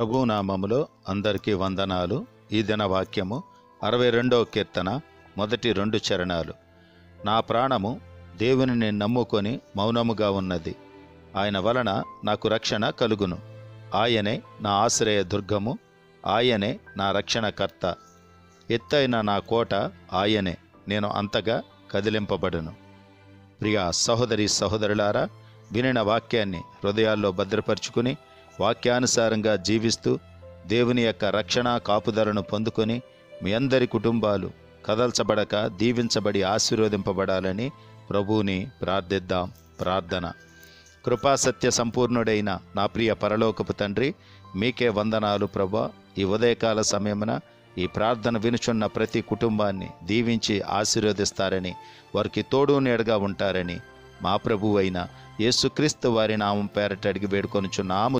ప్రభు నామములో అందరికీ వందనాలు. ఈ దిన వాక్యము 62వ కీర్తన మొదటి 2 చరణాలు. నా ప్రాణము దేవునిని నమ్ముకొని మౌనముగా ఉన్నది. ఆయన వలన నాకు రక్షణ కలుగును. ఆయనే నా ఆశ్రయ దుర్గము, ఆయనే నా రక్షణకర్త. ఎత్తైన నా కోట ఆయనే, నేను అంతగా కదిలింపబడును. ప్రియ సహోదరి సహోదరులారా, వినిన వాక్యాన్ని హృదయాల్లో భద్రపరుచుకుని వాక్యానుసారంగా జీవిస్తూ దేవుని యొక్క రక్షణ కాపుదలను పొందుకొని మీ అందరి కుటుంబాలు కదల్చబడక దీవించబడి ఆశీర్వదింపబడాలని ప్రభువుని ప్రార్థిద్దాం. ప్రార్థన. కృపాసత్య సంపూర్ణుడైన నా ప్రియ పరలోకపు తండ్రి, మీకే వందనాలు ప్రభా. ఈ ఉదయకాల సమయమున ఈ ప్రార్థన వినుచున్న ప్రతి కుటుంబాన్ని దీవించి ఆశీర్వదిస్తారని, వారికి తోడు నీడగా ఉంటారని మా ప్రభువైన యేసుక్రీస్తు వారి నామం పేరట అడిగి వేడుకొనుచున్నాము